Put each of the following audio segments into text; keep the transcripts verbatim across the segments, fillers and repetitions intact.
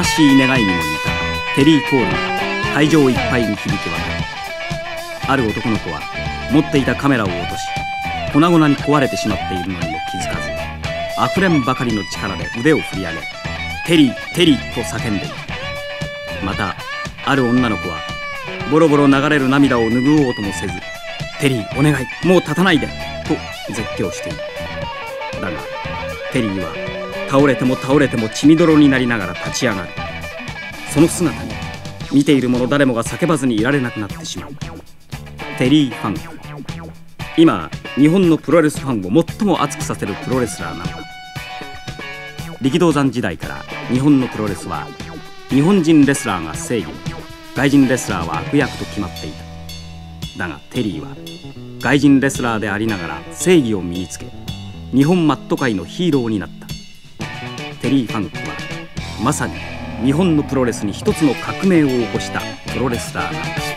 悲しい願いにも似たテリーコールが会場いっぱいに響き渡る。ある男の子は持っていたカメラを落とし、粉々に壊れてしまっているのにも気づかず、あふれんばかりの力で腕を振り上げ、テリーテリーと叫んでいる。またある女の子はボロボロ流れる涙を拭おうともせず、テリーお願い、もう立たないでと絶叫している。だがテリーは倒れても倒れても血みどろになりながら立ち上がる。その姿に見ている者誰もが叫ばずにいられなくなってしまう。テリー・ファンク、今日本のプロレスファンを最も熱くさせるプロレスラーなのだ。力道山時代から日本のプロレスは日本人レスラーが正義、外人レスラーは悪役と決まっていた。だがテリーは外人レスラーでありながら正義を身につけ、日本マット界のヒーローになった。テリー・ファンクはまさに日本のプロレスに一つの革命を起こしたプロレスラーなんだ。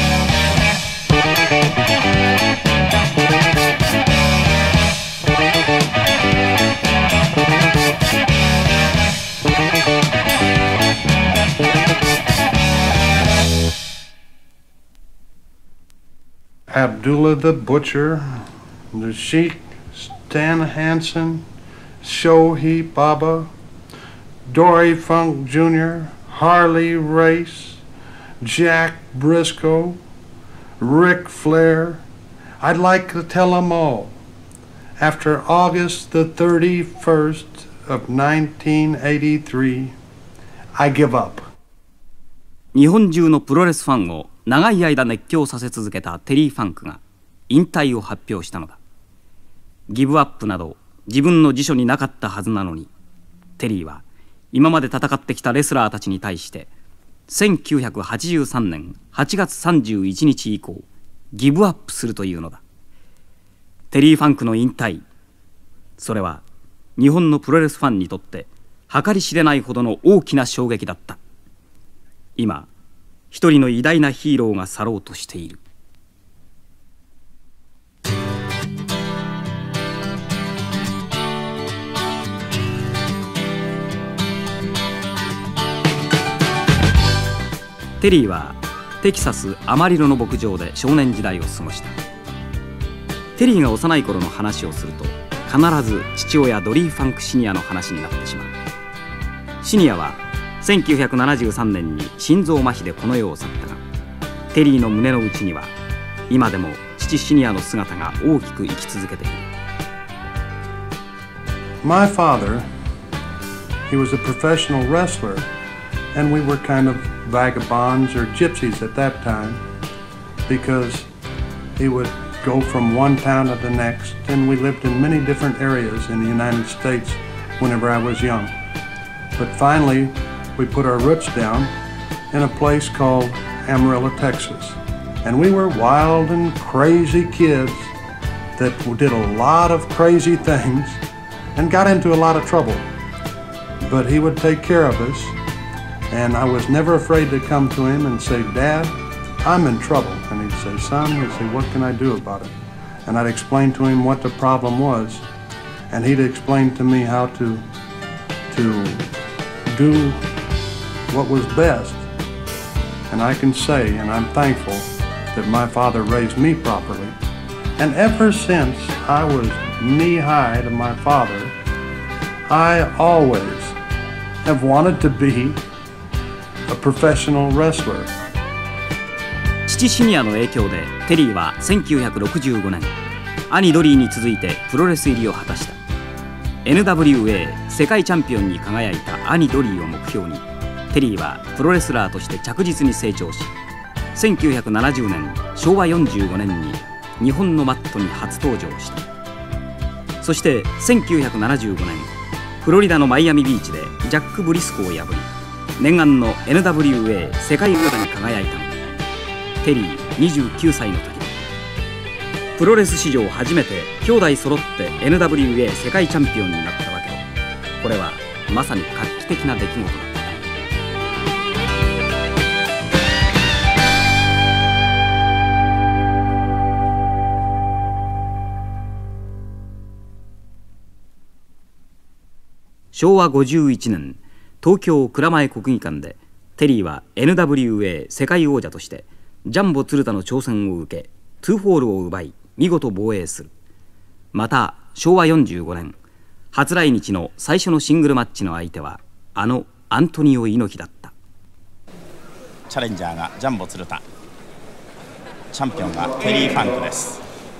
Abdullah the Butcher, the Sheikh Stan Hansen, Shohei Baba, Dory Funk Junior, Harley Race, Jack Briscoe, Ric Flair. I'd like to tell them all. After August the thirty-first of nineteen eighty-three, I give up. 日本中のプロレスファンを長い間熱狂させ続けたテリー・ファンクが引退を発表したのだ。ギブアップなど自分の辞書になかったはずなのに、テリーは今まで戦ってきたレスラーたちに対してせんきゅうひゃくはちじゅうさんねんはちがつさんじゅういちにち以降ギブアップするというのだ。テリー・ファンクの引退、それは日本のプロレスファンにとって計り知れないほどの大きな衝撃だった。今一人の偉大なヒーローが去ろうとしている。テリーはテキサスアマリロの牧場で少年時代を過ごした。テリーが幼い頃の話をすると必ず父親ドリー・ファンクシニアの話になってしまう。シニアはせんきゅうひゃくななじゅうさんねんに心臓麻痺でこの世を去ったが、テリーの胸の内には今でも父シニアの姿が大きく生き続けている。 My father, he was a professional wrestler, and we were kind of vagabonds or gypsies at that time, because he would go from one town to the next, and we lived in many different areas in the United States whenever I was young. But finally, we put our roots down in a place called Amarillo, Texas. And we were wild and crazy kids that did a lot of crazy things and got into a lot of trouble. But he would take care of us, and I was never afraid to come to him and say, "Dad, I'm in trouble." And he'd say, "Son," he'd say, "what can I do about it?" And I'd explain to him what the problem was, and he'd explain to me how to to do what was best. And I can say, and I'm thankful, that my father raised me properly. And ever since I was knee-high to my father, I always have wanted to be a professional wrestler. 父シニアの影響でテリーはせんきゅうひゃくろくじゅうごねん兄ドリーに続いてプロレス入りを果たした。 エヌダブリューエー 世界チャンピオンに輝いた兄ドリーを目標に、テリーはプロレスラーとして着実に成長し、せんきゅうひゃくななじゅうねんしょうわよんじゅうごねんに日本のマットに初登場した。そしてせんきゅうひゃくななじゅうごねんフロリダのマイアミビーチでジャック・ブリスコを破り念願の エヌダブリューエー 世界王座に輝いたのだ。テリーにじゅうきゅうさいの時だ。プロレス史上初めて兄弟揃って エヌダブリューエー 世界チャンピオンになったわけだ。これはまさに画期的な出来事だった。しょうわごじゅういちねん、 東京蔵前国技館でテリーは エヌダブリューエー 世界王者としてジャンボ鶴田の挑戦を受けツーホールを奪い見事防衛する。またしょうわよんじゅうごねん初来日の最初のシングルマッチの相手はあのアントニオ猪木だった。 チャレンジャーがジャンボ鶴田、チャンピオンがテリー・ファンクです。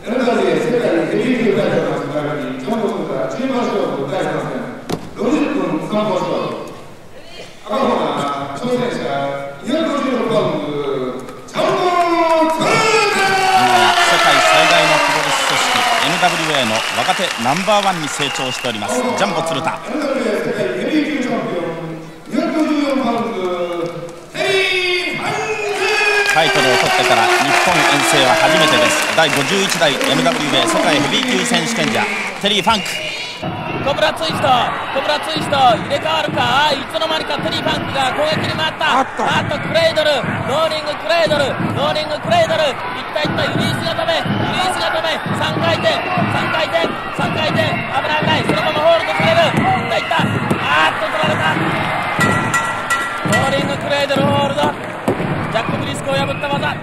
エヌダブリューエー の若手ナンバーワンに成長しておりますジャンボ鶴田。タイトルを取ってから日本遠征は初めてです。だいごじゅういちだい エヌダブリューエー 世界ヘビー級選手権者テリー・ファンク。 コブラツイスト、コブラツイスト入れ替わるか。いつの間にかテリー・ファンクが攻撃に回った。あっとクレードル、ローリングクレードル、ローリングクレードル、いったいったユリースが止め、ユリースが止め、さんかいてんさんかいてんさんかいてん、危ない危ない、そのままホールドされる。いったいった、あーっと取られた。ローリングクレードルホールド、ジャック・ブリスクを破った技。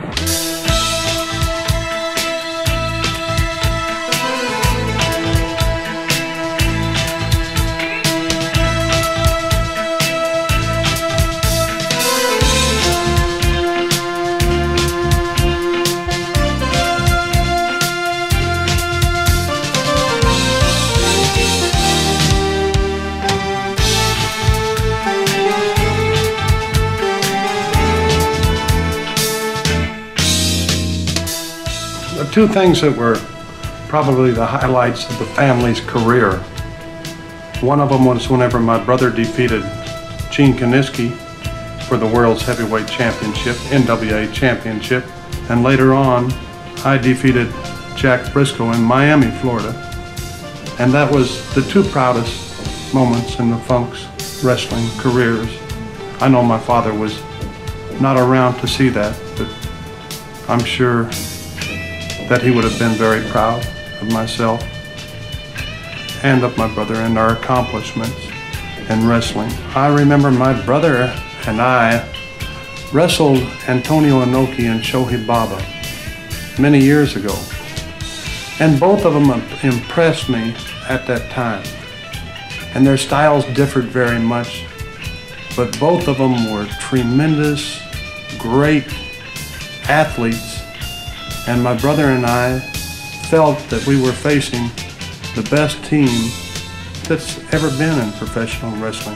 Two things that were probably the highlights of the family's career. One of them was whenever my brother defeated Gene Kiniski for the World's Heavyweight Championship, N W A Championship, and later on I defeated Jack Briscoe in Miami, Florida. And that was the two proudest moments in the Funk's wrestling careers. I know my father was not around to see that, but I'm sure that he would have been very proud of myself and of my brother and our accomplishments in wrestling. I remember my brother and I wrestled Antonio Inoki and Shohei Baba many years ago, and both of them impressed me at that time. And their styles differed very much, but both of them were tremendous, great athletes. And my brother and I felt that we were facing the best team that's ever been in professional wrestling.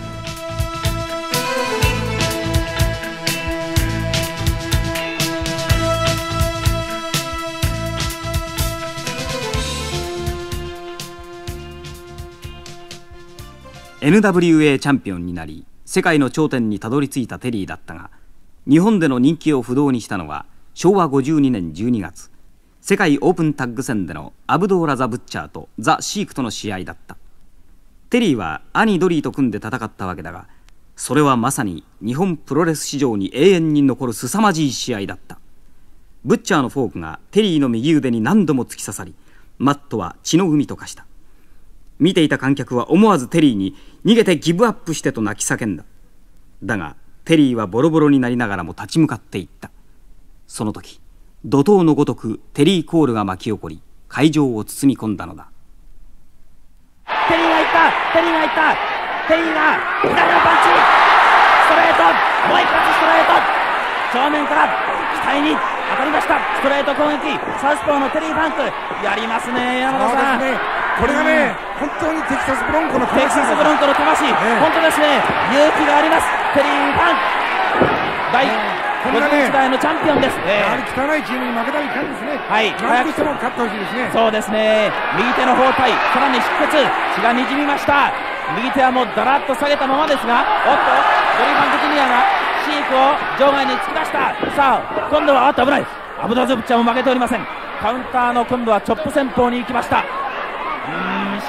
エヌダブリューエー チャンピオンになり世界の頂点にたどり着いたテリーだったが、日本での人気を不動にしたのはしょうわごじゅうにねんじゅうにがつ、世界オープンタッグ戦でのアブドーラ・ザ・ブッチャーとザ・シークとの試合だった。テリーは兄ドリーと組んで戦ったわけだが、それはまさに日本プロレス史上に永遠に残る凄まじい試合だった。ブッチャーのフォークがテリーの右腕に何度も突き刺さり、マットは血の海と化した。見ていた観客は思わずテリーに逃げてギブアップしてと泣き叫んだ。だがテリーはボロボロになりながらも立ち向かっていった。その時怒涛のごとくテリーコールが巻き起こり会場を包み込んだのだ。 テリーがいったテリーがいったテリーが左のパンチ、ストレート、もう一発ストレート、正面から額に当たりました。ストレート攻撃、サウスポーのテリー・ファンクやりますね。山田さん、 ね、これがね、うん、本当にテキサスブロンコのテキサスブロンコの魂、ね、本当ですね、勇気があります。テリー・ファンク第ごじゅういちだいのチャンピオンです。 やはり汚いチームに負けたらいかんですね。 はい、 何としても勝ってほしいですね。 そうですね、右手の包帯、さらに出血、血がにじみました。右手はもうだらっと下げたままですが、おっとドリー・ファンク・ジュニアがシークを場外に突き出した。さあ今度はあっと危ない、アブダズブッチャーも負けておりません。カウンターの今度はチョップ戦法に行きました。うーん、し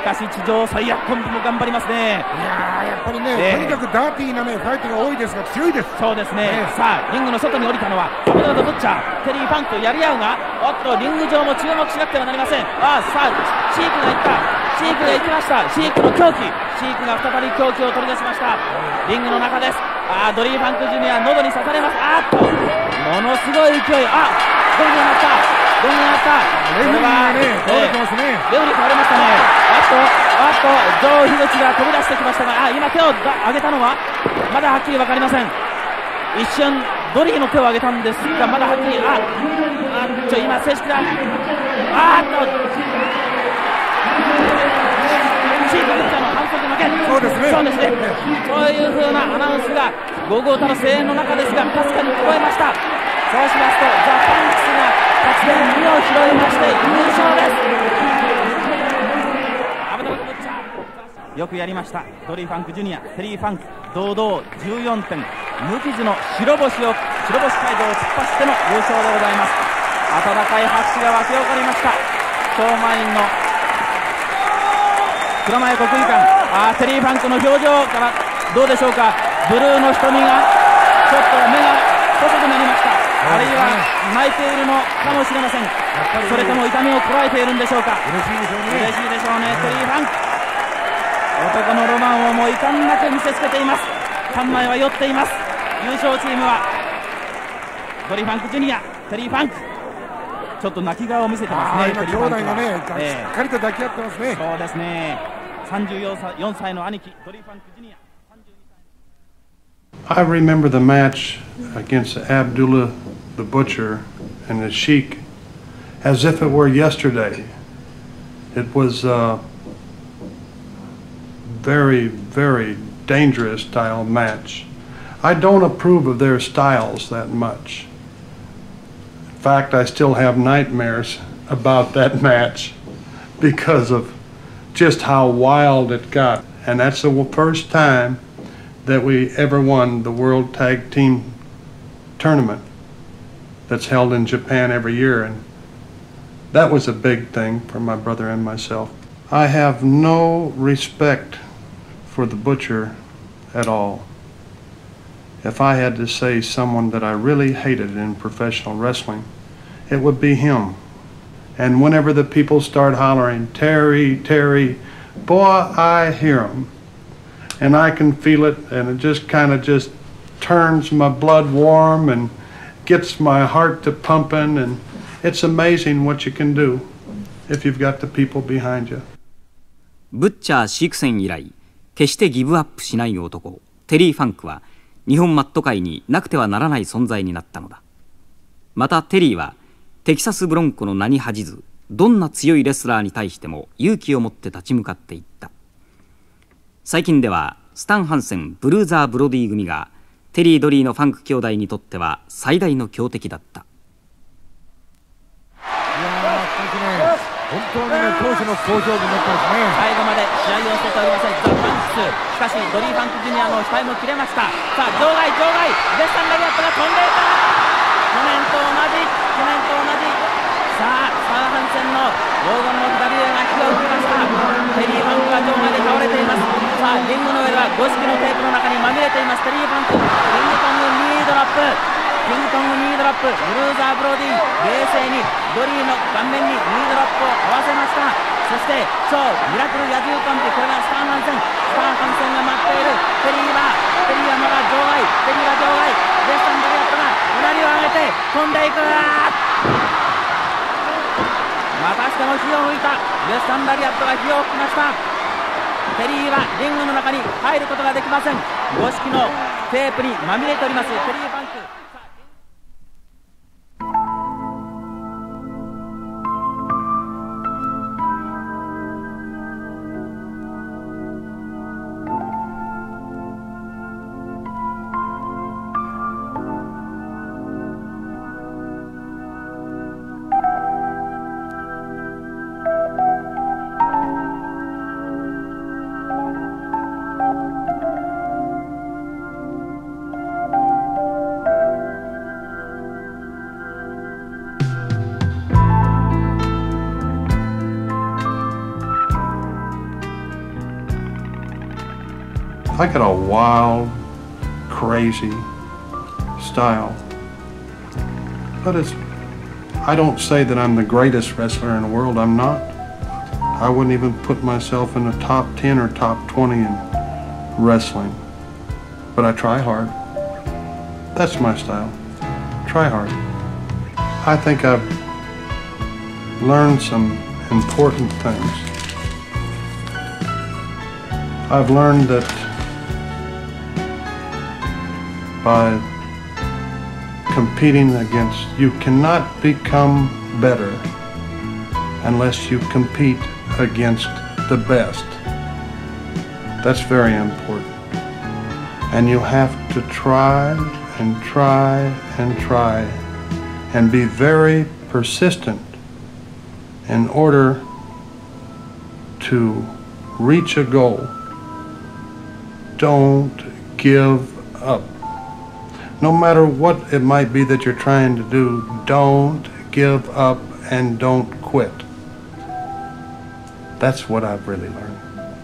しかし地上最悪コンビも頑張りますね。 いやーやっぱりね、 えーとにかくダーティーなねファイトが多いですが強いです。 そうですね、 ねさあリングの外に降りたのはコモドとブッチャー、テリー・ファンクやり合うが、おっとリング上も注目しなくてはなりません。ああさあシークがいった、シークが行きました。シークの狂気、シークが再び狂気を取り出しました。リングの中です。ああドリー・ファンクジュニア喉に刺されます。あーっとものすごい勢い、あゴングが鳴った、ゴングが鳴った。 レフェリーがね倒れてますね。 レフェリー倒れましたね。あっとあっとジョー・ヒグチが飛び出してきましたが、あ今手を上げたのはまだはっきり分かりません。一瞬ドリーの手を上げたんですがまだはっきり、ああちょ今正式だ、あーっとシークブッチャーの反則負け。 そうですねそうですね、そういう風なアナウンスがごごうたの声援の中ですがかすかに聞こえました。そうしますとザ・パンクスが勝ち点にを拾いまして優勝です。アブダルブッチャーよくやりました。ドリー・ファンクジュニア、テリー・ファンク堂々じゅうよんてん、無傷の白星を白星街道を突っ走っての優勝でございます。温かい拍手が沸き起こりました。超満員の蔵前国技館、あテリー・ファンクの表情からどうでしょうか、ブルーの瞳がちょっと目が細くなりました。あるいは泣いているのかもしれません。それとも痛みをこらえているんでしょうか。 嬉しいでしょうね。 嬉しいでしょうね。テリー・ファンク男のロマンをもう遺憾なく見せつけています。館内は酔っています。優勝チームはドリー・ファンクジュニア、テリー・ファンク、ちょっと泣き顔を見せてますね。 今兄弟がね、 えしっかりと抱き合ってますね。 そうですね、さんじゅうよんさいの兄貴ドリー・ファンクジュニア。 I remember the match against Abdullah the Butcher and the Sheik as if it were yesterday. It was a very, very dangerous style match. I don't approve of their styles that much. In fact, I still have nightmares about that match because of just how wild it got. And that's the first time that we ever won the World Tag Team Tournament that's held in Japan every year, and that was a big thing for my brother and myself. I have no respect for the Butcher at all. If I had to say someone that I really hated in professional wrestling, it would be him. And whenever the people start hollering, Terry, Terry, boy, I hear them. And I can feel it, and it just kind of just turns my blood warm and gets my heart to pumping, and it's amazing what you can do if you've got the people behind you. ブッチャーシーク戦以来決してギブアップしない男テリー・ファンクは日本マット界になくてはならない存在になったのだ。またテリーはテキサスブロンコの名に恥じずどんな強いレスラーに対しても勇気を持って立ち向かっていった。最近ではスタン・ハンセン・ブルーザー・ブロディ組がテリー・ドリーのファンク兄弟にとっては最大の強敵だった。 本当にね、当時の好勝負になってますね。 最後まで試合を捨てておりませんザ・パンクス。しかしドリー・ファンクジュニアの額も切れました。さあ場外場外デスタン・ラリアットが飛んでいた。去年と同じ去年と同じ。さあスタン・ハンセンの黄金の左腕が火を吹きました。テリー・ファンクは場外で倒れています。さあリングの上では五色のテープの中にまみれていますテリー・ファンク。リングトングニードラップ、キングトングニードラップ、ブルーザー・ブロディ冷静にドリーの顔面にニードラップを合わせました。そして超ミラクル野獣コンビ、これがスターハンセンスターハンセンが待っている。テリーはテリーはまだ場外、テリーは場外、デスタン・ラリアットがうなりを上げて飛んでいく。またしても火を吹いた。デスタン・ラリアットが火を吹きました。テリーはリングの中に入ることができません。五色のテープにまみれておりますテリー・ファンク。 I got a wild, crazy style. But it's, I don't say that I'm the greatest wrestler in the world. I'm not. I wouldn't even put myself in the top ten or top twenty in wrestling. But I try hard. That's my style. Try hard. I think I've learned some important things. I've learned that by competing against, you cannot become better unless you compete against the best. That's very important. And you have to try and try and try and be very persistent in order to reach a goal. Don't give up. No matter what it might be that you're trying to do, don't give up and don't quit. That's what I've really learned.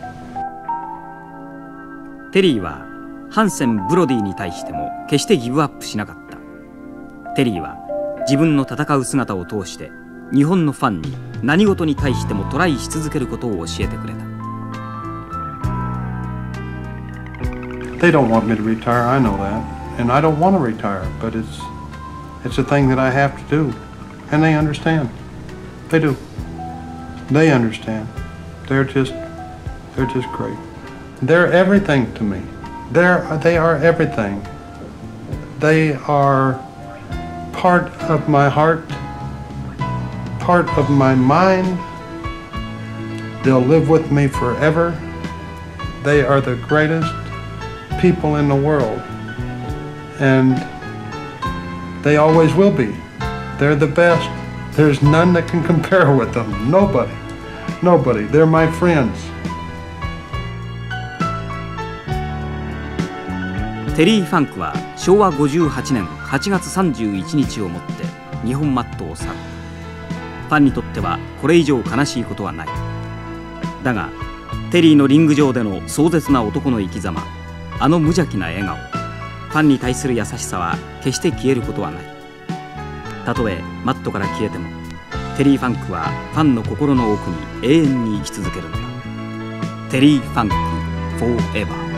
テリーはハンセン・ブロディに対しても決してギブアップしなかった。テリーは自分の戦う姿を通して日本のファンに何事に対してもトライし続けることを教えてくれた。 They don't want me to retire, I know that. And I don't want to retire, but it's it's a thing that I have to do. And they understand. They do. They understand. They're just they're just great. They're everything to me. They're they are everything. They are part of my heart, part of my mind. They'll live with me forever. They are the greatest people in the world. And they always will be. They're the best. There's none that can compare with them. Nobody. Nobody. They're my friends. テリー・ファンクはしょうわごじゅうはちねんはちがつさんじゅういちにちをもって日本マットを去る。ファンにとってはこれ以上悲しいことはない。だがテリーのリング上での壮絶な男の生き様、あの無邪気な笑顔、ファンに対する優しさは決して消えることはない。たとえマットから消えてもテリー・ファンクはファンの心の奥に永遠に生き続けるのだ。テリー・ファンク Forever。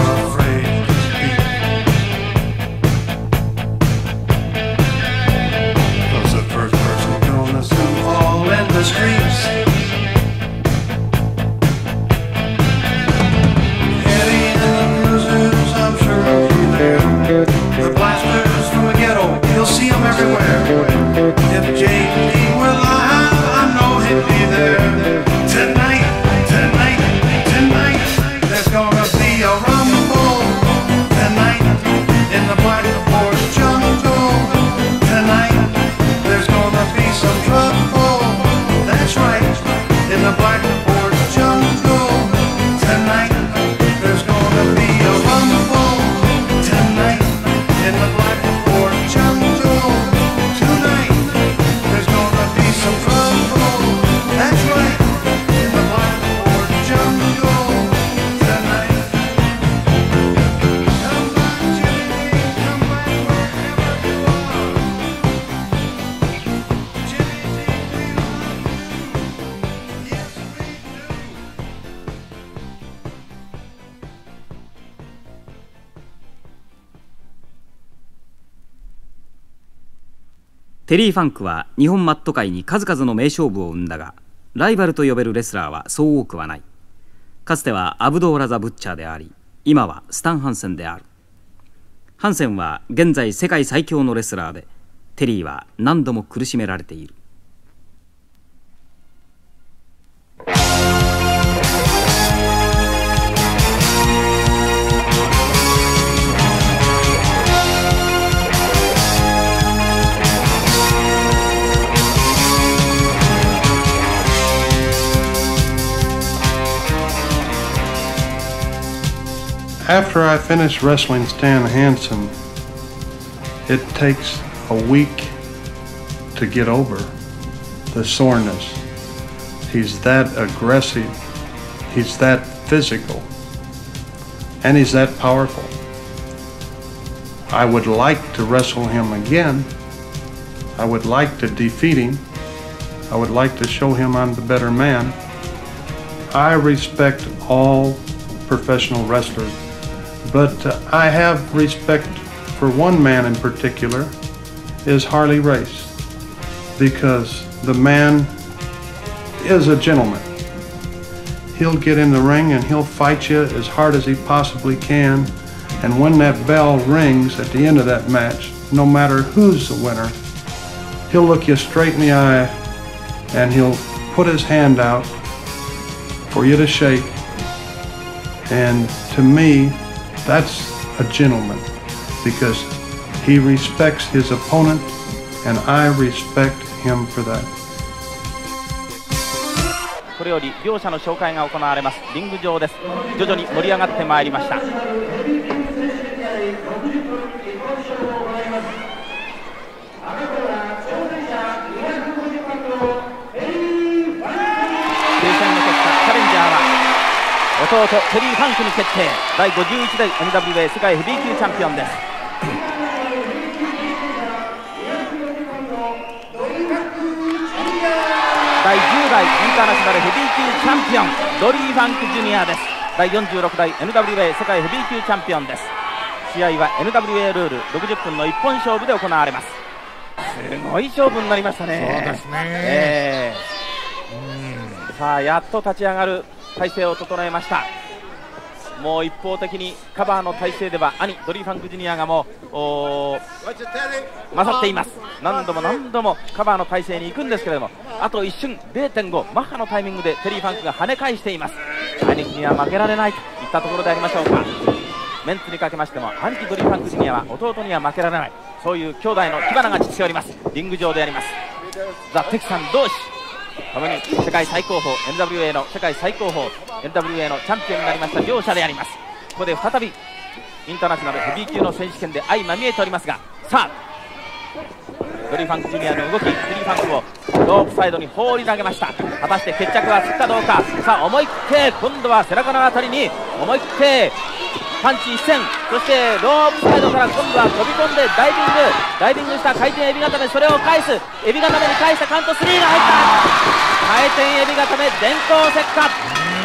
afraid to speak. 'Cause the first person gonna soon fall in the streets. Eddie and the bruisers, I'm sure he'll be there. The blasters from the ghetto, you'll see them everywhere. If J D were alive, I know he'd be there. Tonight, tonight, tonight, there's gonna be a rumble. Tonight, in the blackboard jungle. Tonight, there's gonna be some trouble. That's right, in the blackboard jungle. Tonight, there's gonna be a rumble. Tonight, in the blackboard jungle. Tonight, there's gonna be some trouble. That's right, in the blackboard jungle. Tonight. Come back, Jimmy, come back wherever you are. Jimmy, we love you. Yes, we do. テリー・ファンクは日本マット界に数々の名勝負を生んだが、ライバルと呼べるレスラーはそう多くはない。かつてはアブドーラ・ザ・ブッチャーであり、今はスタン・ハンセンである。ハンセンは現在世界最強のレスラーで、テリーは何度も苦しめられている。 After I finished wrestling Stan Hansen, it takes a week to get over the soreness. He's that aggressive, he's that physical, and he's that powerful. I would like to wrestle him again. I would like to defeat him. I would like to show him I'm the better man. I respect all professional wrestlers, but uh, I have respect for one man in particular, is Harley Race, because the man is a gentleman. He'll get in the ring and he'll fight you as hard as he possibly can, and when that bell rings at the end of that match, no matter who's the winner, he'll look you straight in the eye and he'll put his hand out for you to shake. And to me, that's a gentleman, because he respects his opponent, and I respect him for that. これより両者の紹介が行われます。リング上です。徐々に盛り上がってまいりました。抽選の結果、チャレンジャーは弟テリー・ファンクに決定。だいごじゅういちだい エヌダブリューエー 世界ヘビー級チャンピオンです。だいじゅうだいインターナショナルヘビー級チャンピオンドリー・ファンクジュニアです。だいよんじゅうろくだい エヌダブリューエー 世界ヘビー級チャンピオンです。試合は エヌダブリューエー ルールろくじゅっぷんの一本勝負で行われます。すごい勝負になりましたね。 そうですね、 えー、うんさあやっと立ち上がる体勢を整えました。もう一方的にカバーの体勢では兄ドリー・ファンクジュニアがもう勝っています。何度も何度もカバーの体勢に行くんですけれども、あと一瞬 ゼロてんご マッハのタイミングでテリー・ファンクが跳ね返しています。兄貴には負けられないといったところでありましょうか。メンツにかけましてもアンチドリー・ファンクジュニアは弟には負けられない、そういう兄弟の火花が散っております。リング上であります。ザ・テキサン同士ともに世界最高峰 エヌダブリューエー の世界最高峰 エヌダブリューエー のチャンピオンになりました両者であります。ここで再びインターナショナルヘビー級の選手権で相まみえておりますが、さあドリー・ファンクジュニアの動き、ドリー・ファンクをロープサイドに放り投げました。果たして決着はつくかどうか。さあ思い切って今度は背中のあたりに思い切ってパンチ一閃、そしてロープサイドから今度は飛び込んでダイビングダイビングした回転エビ固め、それを返すエビ固めに返したカウントスリーが入った。回転エビ固め伝統石化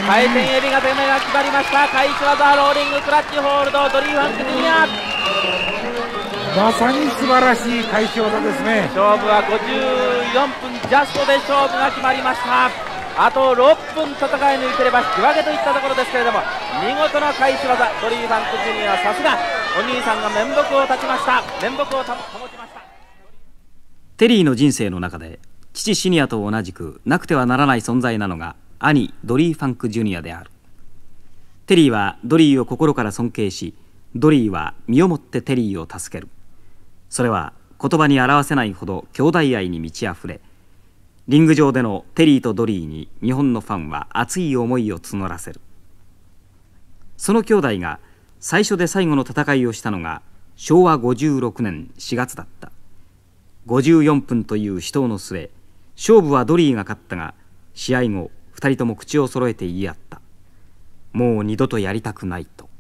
回転エビが攻めが決まりました。返し技ローリングクラッチホールドドリー・ファンクジュニア。 まさに素晴らしい返し技ですね。 勝負はごじゅうよんぷんジャストで勝負が決まりました。あとろっぷん戦い抜いてれば引き分けといったところですけれども、見事な返し技ドリー・ファンクジュニア、さすがお兄さんが面目を立ちました。面目を保ちました。 テリーの人生の中で父シニアと同じくなくてはならない存在なのが兄ドリー・ファンクジュニアである。テリーはドリーを心から尊敬し、ドリーは身をもってテリーを助ける。それは言葉に表せないほど兄弟愛に満ち溢れ、リング上でのテリーとドリーに日本のファンは熱い思いを募らせる。その兄弟が最初で最後の戦いをしたのがしょうわごじゅうろくねんしがつだった。ごじゅうよんぷんという死闘の末、勝負はドリーが勝ったが、試合後ふたりとも口を揃えて言い合った。もう二度とやりたくないと。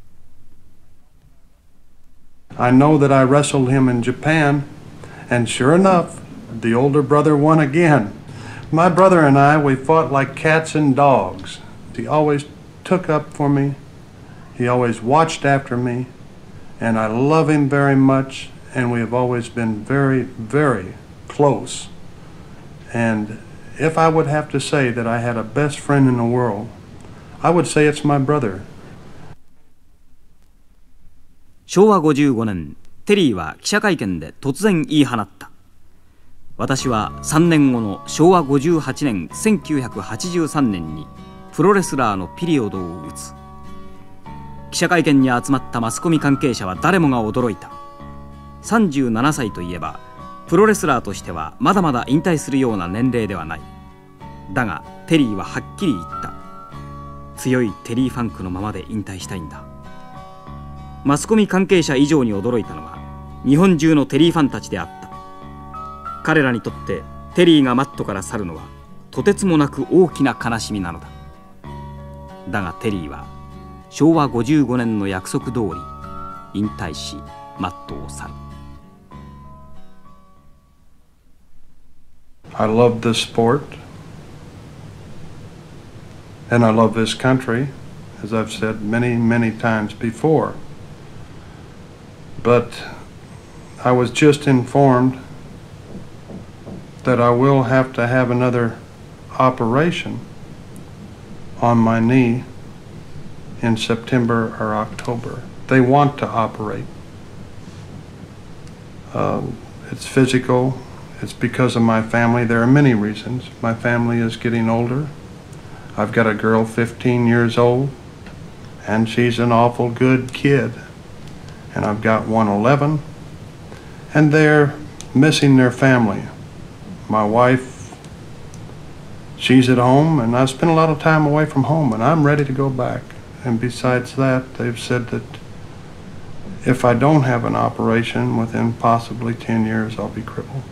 I know that I wrestled him in Japan, and sure enough, the older brother won again. My brother and I, we fought like cats and dogs. He always took up for me. He always watched after me, and I love him very much, and we have always been very, very close. And if I would have to say that I had a best friend in the world, I would say it's my brother. しょうわごじゅうごねん、テリーは記者会見で突然言い放った。私はさんねんごのしょうわごじゅうはちねんせんきゅうひゃくはちじゅうさんねんにプロレスラーのピリオドを打つ。記者会見に集まったマスコミ関係者は誰もが驚いた。さんじゅうななさいといえばプロレスラーとしてはまだまだ引退するような年齢ではない。だがテリーははっきり言った。強いテリーファンクのままで引退したいんだ。マスコミ関係者以上に驚いたのは日本中のテリーファンたちであった。彼らにとってテリーがマットから去るのはとてつもなく大きな悲しみなのだ。だがテリーはしょうわごじゅうごねんの約束通り引退しマットを去る。 I love this sport, and I love this country, as I've said many, many times before. But I was just informed that I will have to have another operation on my knee in September or October. They want to operate. Um, it's physical. It's because of my family. There are many reasons. My family is getting older. I've got a girl fifteen years old, and she's an awful good kid. And I've got one eleven, and they're missing their family. My wife, she's at home, and I spend a lot of time away from home, and I'm ready to go back. And besides that, they've said that if I don't have an operation within possibly ten years, I'll be crippled.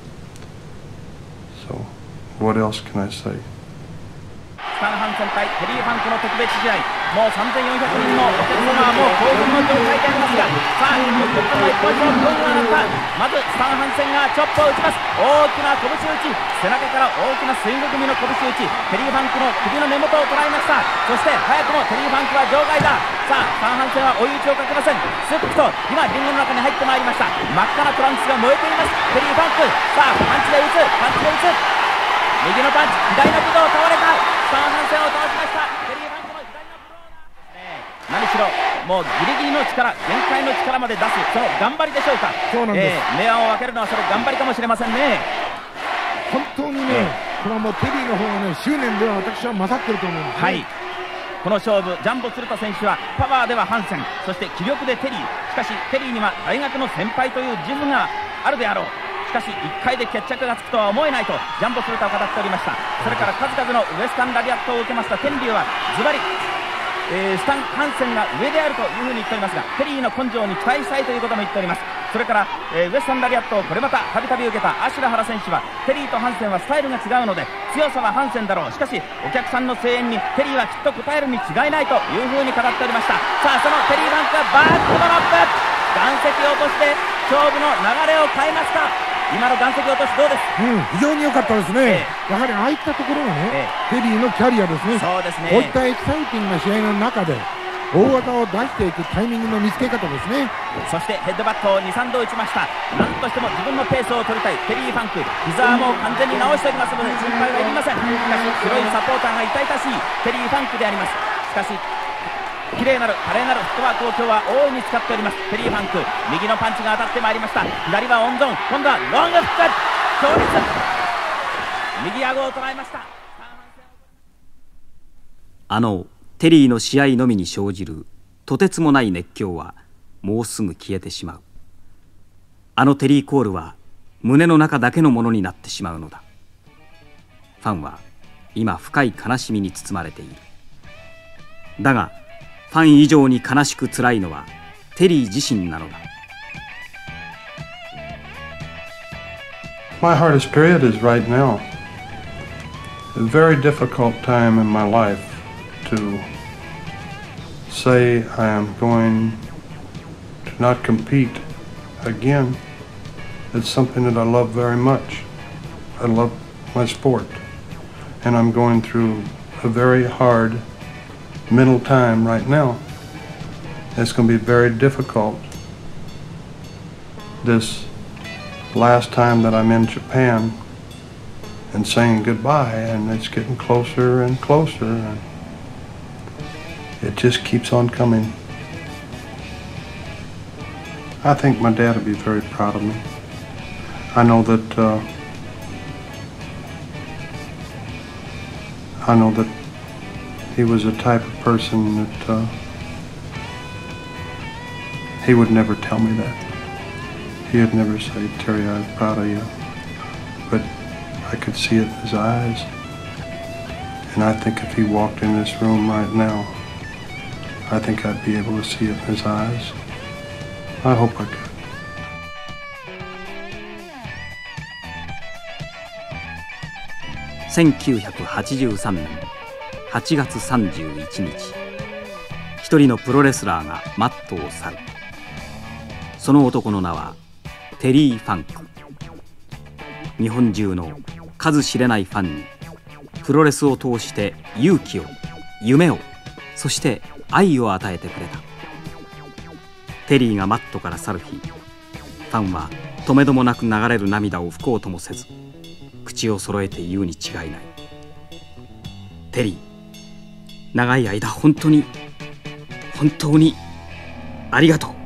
So, what else can I say? スタン・ハンセン対テリー・ファンクの特別試合、もうさんぜんよんひゃくにんのお客様はもう興奮の状態でありますが、さあ日本の一本勝負が鳴った。まずスタン・ハンセンがチョップを打ちます。大きな拳打ち、背中から大きなスイング組の拳打ち、テリー・ファンクの首の根元を捉えました。そして早くもテリー・ファンクは場外だ。さあスタン・ハンセンは追い打ちをかけません。スッと今リングの中に入ってまいりました。真っ赤なトランクスが燃えています。テリー・ファンク、さあパンチで打つ、パンチで打つ、右のパンチ、左の武道倒れた。スタン・ハンセンを倒しました。テリー・ファンクの左のブローだ、ね、何しろもうギリギリの力、限界の力まで出す、その頑張りでしょうか。 そうなんです、 えー、明暗を分けるのはその頑張りかもしれませんね。 本当にね、これはもうテリーの方がね、執念では私は勝ってると思うんですね。はい、 この勝負、ジャンボ鶴田選手はパワーではハンセン、そして気力でテリー、しかしテリーには大学の先輩という自負があるであろう。しかしいっかいで決着がつくとは思えないとジャンボ鶴田を語っておりました。それから数々のウエスタンラリアットを受けました天竜はズバリ、えー、スタン・ハンセンが上であるというふうに言っておりますが、テリーの根性に期待したいということも言っております。それから、えー、ウエスタンラリアットをこれまたたびたび受けたアシュラハラ選手はテリーとハンセンはスタイルが違うので強さはハンセンだろう、しかしお客さんの声援にテリーはきっと応えるに違いないというふうに語っておりました。さあそのテリー・ファンクがバックドロップ、岩石を落として勝負の流れを変えました。 今の岩石落としどうです？ うん、非常に良かったですね、 えやはりああいったところがね、 えテリーのキャリアですね。 そうですね。 こういったエキサイティングな試合の中で大技を出していくタイミングの見つけ方ですね。 そしてヘッドバットをに、さんど打ちました。なんとしても自分のペースを取りたいテリー・ファンク。膝はもう完全に直しておりますので心配はいりません。しかし白いサポーターが痛々しいテリー・ファンクであります。しかし綺麗なる華麗なるフットワークを今日は大いに使っておりますテリー・ファンク。右のパンチが当たってまいりました。左は温存、今度はロングフック強烈、右顎を捉えました。 あのテリーの試合のみに生じるとてつもない熱狂はもうすぐ消えてしまう。あのテリー・コールは胸の中だけのものになってしまうのだ。ファンは今深い悲しみに包まれている。だがファン以上に悲しく辛いのはテリー自身なのだ。 My hardest period is right now. A very difficult time in my life to say I am going to not compete again. It's something that I love very much. I love my sport. And I'm going through a very hard mental time right now. It's going to be very difficult this last time that I'm in Japan and saying goodbye, and it's getting closer and closer, and it just keeps on coming. I think my dad would be very proud of me. I know that uh, I know that he was a type of person that uh, he would never tell me that. He'd never say, "Terry, I'm proud of you." But I could see it in his eyes. And I think if he walked in this room right now, I think I'd be able to see it in his eyes. I hope I could. せんきゅうひゃくはちじゅうさんねんはちがつさんじゅういちにち、一人のプロレスラーがマットを去る。その男の名はテリー・ファンク。日本中の数知れないファンにプロレスを通して勇気を、夢を、そして愛を与えてくれた。テリーがマットから去る日、ファンはとめどもなく流れる涙を拭こうともせず、口を揃えて言うに違いない。テリー、長い間本当に本当にありがとう。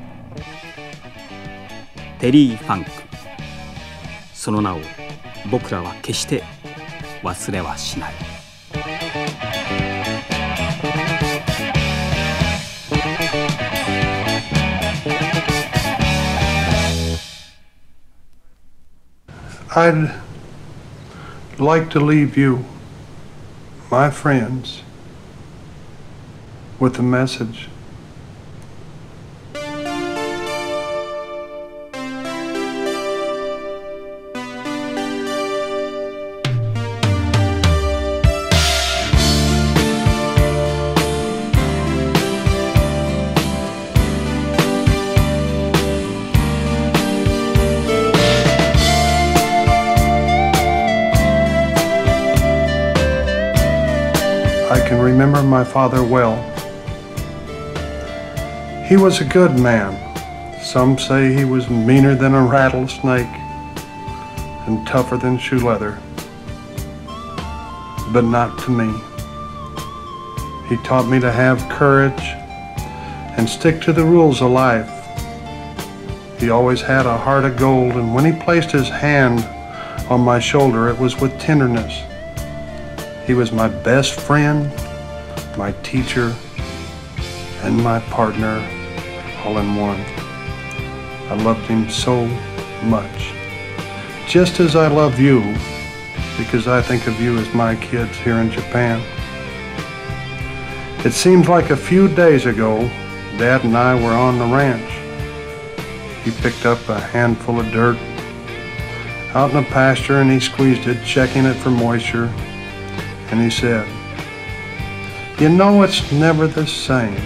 テリー・ファンク。その名を僕らは決して忘れはしない。 I'd like to leave you, my friends, with a message. I can remember my father well. He was a good man. Some say he was meaner than a rattlesnake and tougher than shoe leather. But not to me. He taught me to have courage and stick to the rules of life. He always had a heart of gold, and when he placed his hand on my shoulder, it was with tenderness. He was my best friend, my teacher, and my partner all in one. I loved him so much, just as I love you, because I think of you as my kids here in Japan. It seems like a few days ago, Dad and I were on the ranch. He picked up a handful of dirt out in the pasture and he squeezed it, checking it for moisture. And he said, "You know, it's never the same.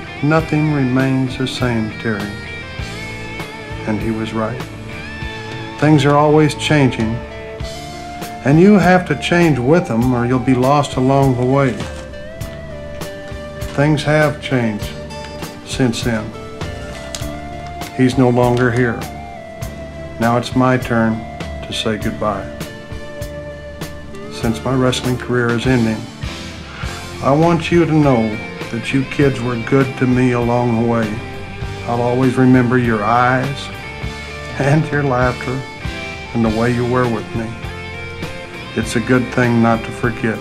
Nothing remains the same, Terry." And he was right. Things are always changing, and you have to change with them or you'll be lost along the way. Things have changed since then. He's no longer here. Now it's my turn to say goodbye. Since my wrestling career is ending, I want you to know that you kids were good to me along the way. I'll always remember your eyes and your laughter and the way you were with me. It's a good thing not to forget.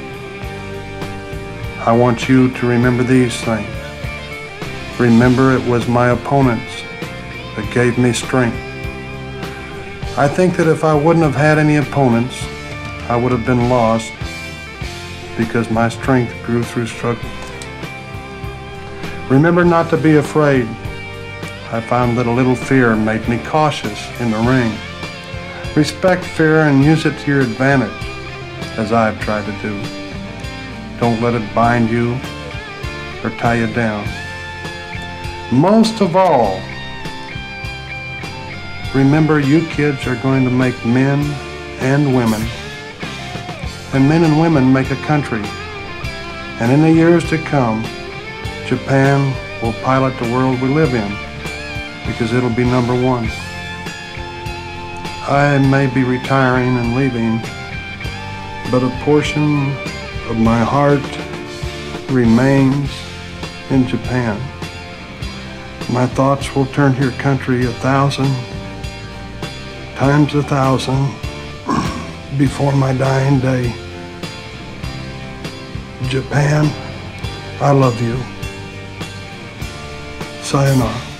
I want you to remember these things. Remember, it was my opponents that gave me strength. I think that if I wouldn't have had any opponents, I would have been lost because my strength grew through struggle. Remember not to be afraid. I found that a little fear made me cautious in the ring. Respect fear and use it to your advantage, as I've tried to do. Don't let it bind you or tie you down. Most of all, remember you kids are going to make men and women, and men and women make a country. And in the years to come, Japan will pilot the world we live in because it'll be number one. I may be retiring and leaving, but a portion of my heart remains in Japan. My thoughts will turn to your country a thousand times a thousand before my dying day. Japan, I love you. Sayonara.